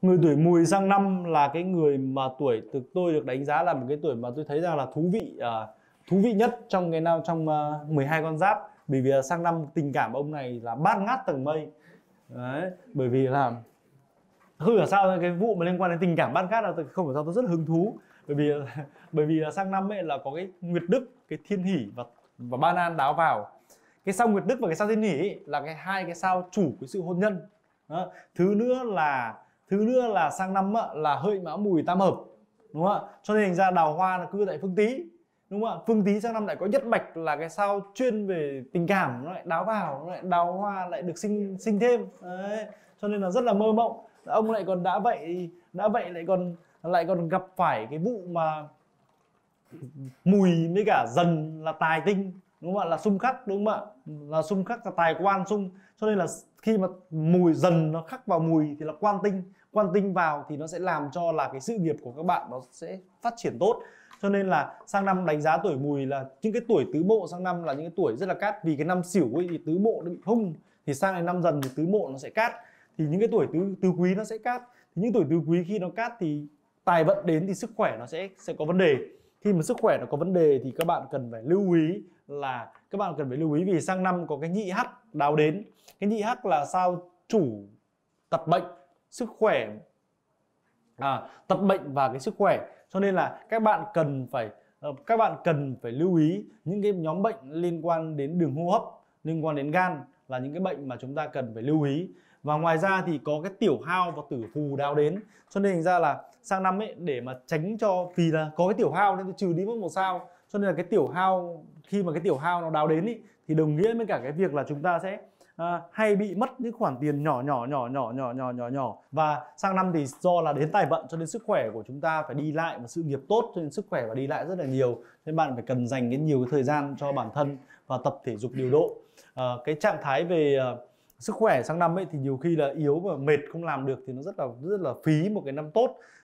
Người tuổi Mùi sang năm là cái người mà tuổi từ tôi được đánh giá là một cái tuổi mà tôi thấy rằng là thú vị nhất trong cái năm trong 12 con giáp, bởi vì là sang năm tình cảm ông này là bát ngát tầng mây. Đấy, bởi vì là không hiểu sao cái vụ mà liên quan đến tình cảm bát ngát là không hiểu sao tôi rất là hứng thú, bởi vì bởi vì là sang năm ấy là có cái Nguyệt Đức, cái Thiên Hỷ và Ban An đáo vào. Cái sao Nguyệt Đức và cái sao Thiên Hỷ ấy là hai cái sao chủ cái sự hôn nhân. Đó. Thứ nữa là sang năm là Hợi Mão Mùi tam hợp, đúng không ạ? Cho nên thành ra đào hoa là cư tại Phương Tý, đúng không ạ? Phương Tý sang năm lại có Nhất Bạch là cái sao chuyên về tình cảm, nó lại đáo vào, nó lại đào hoa lại được sinh thêm. Đấy. Cho nên là rất là mơ mộng. Ông lại còn đã vậy lại còn gặp phải cái vụ mà Mùi với cả Dần là tài tinh, đúng không ạ? Là xung khắc, đúng không ạ? Là xung khắc, là tài quan xung. Cho nên là khi mà Mùi Dần nó khắc vào Mùi thì là quan tinh vào thì nó sẽ làm cho là cái sự nghiệp của các bạn nó sẽ phát triển tốt. Cho nên là sang năm đánh giá tuổi Mùi là những cái tuổi tứ mộ sang năm là những cái tuổi rất là cát, vì cái năm Sửu ấy thì tứ mộ nó bị hung, thì sang này năm Dần thì tứ mộ nó sẽ cát, thì những cái tuổi tứ quý nó sẽ cát. Thì những tuổi tứ quý khi nó cát thì tài vận đến thì sức khỏe nó sẽ có vấn đề. Khi mà sức khỏe nó có vấn đề thì các bạn cần phải lưu ý vì sang năm có cái Nhị Hắc đáo đến. Cái Nhị Hắc là sao chủ tập bệnh, sức khỏe, tập bệnh và cái sức khỏe. Cho nên là các bạn cần phải lưu ý những cái nhóm bệnh liên quan đến đường hô hấp, liên quan đến gan là những cái bệnh mà chúng ta cần phải lưu ý. Và ngoài ra thì có cái Tiểu Hao và Tử Phù đáo đến. Cho nên thành ra là sang năm ấy, để mà tránh cho, vì là có cái Tiểu Hao nên tôi trừ đi mất một sao, cho nên là cái Tiểu Hao, khi mà cái Tiểu Hao nó đáo đến ý, thì đồng nghĩa với cả cái việc là chúng ta sẽ hay bị mất những khoản tiền nhỏ. Và sang năm thì do là đến tài vận cho nên sức khỏe của chúng ta phải đi lại và sự nghiệp tốt, cho nên sức khỏe và đi lại rất là nhiều, nên bạn phải cần dành nhiều cái thời gian cho bản thân và tập thể dục điều độ. Cái trạng thái về sức khỏe sang năm ấy thì nhiều khi là yếu và mệt không làm được thì nó rất là phí một cái năm tốt.